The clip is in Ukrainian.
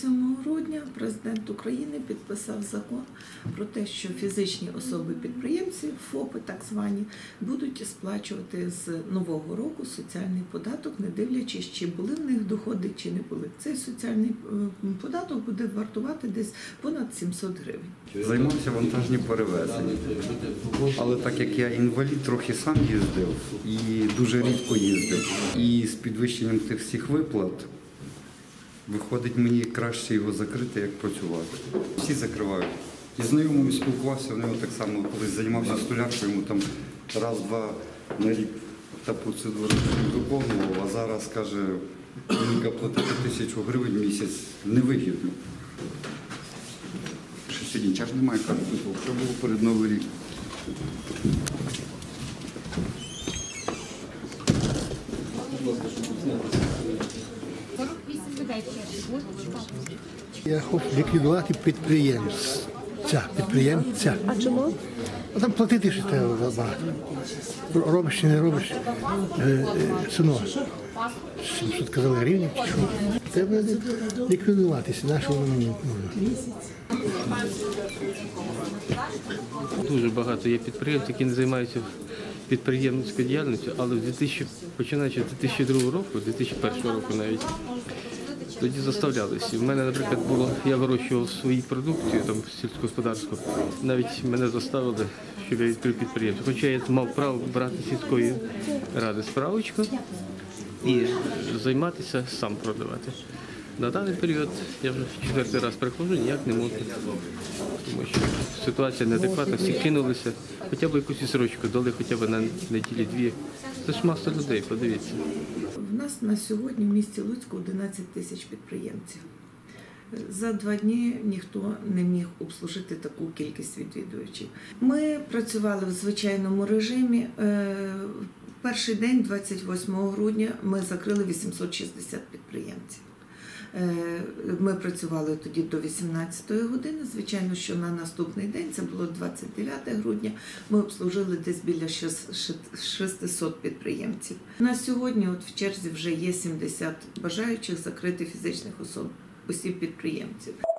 27 грудня президент України підписав закон про те, що фізичні особи-підприємці, ФОПи так звані, будуть сплачувати з нового року соціальний податок, не дивлячись, чи були в них доходи, чи не були. Цей соціальний податок буде вартувати десь понад 700 гривень. Займався вантажним перевезенням, але так як я інвалід, трохи сам їздив і дуже рідко їздив. І з підвищенням тих всіх виплат виходить мені краще його закрити, як працювати. Всі закривають. І знайомими спілкувався, вони так само колись займався столяркою, йому там раз-два на рік та процедура виконував, а зараз, каже, мені платити 1000 гривень в місяць невигідно. Що сьогодні час немає, кажуть, що було перед Новий рік. Я хочу ліквідувати підприємця. А чому? А там платити ще треба багато. Робиш чи не робиш, сино, 700 казали гривень, чи що. Треба ліквідуватися, нашого не можна. Дуже багато є підприємців, які не займаються підприємницькою діяльністю, але починаючи з 2002 року, 2001 року навіть, тоді заставлялися. У мене, наприклад, я вирощував свою продукцію, там, сільськогосподарську, навіть мене заставили, щоб я відкрив підприємство. Хоча я мав право брати з сільської ради справочку і займатися, сам продавати. На даний період я вже 4-й раз приходжу, ніяк не можу, тому що ситуація неадекватна, всі кинулися, хоча б якусь срочку дали, хоча б на неділі-дві. Це ж маса людей, подивіться. У нас на сьогодні в місті Луцьку 11 тисяч підприємців. За 2 дні ніхто не міг обслужити таку кількість відвідувачів. Ми працювали в звичайному режимі. Перший день, 28 грудня, ми закрили 860 підприємців. Ми працювали тоді до 18-ї години. Звичайно, що на наступний день, це було 29 грудня, ми обслужили десь біля 600 підприємців. На сьогодні в черзі вже є 70 бажаючих закрити фізичних осіб-підприємців.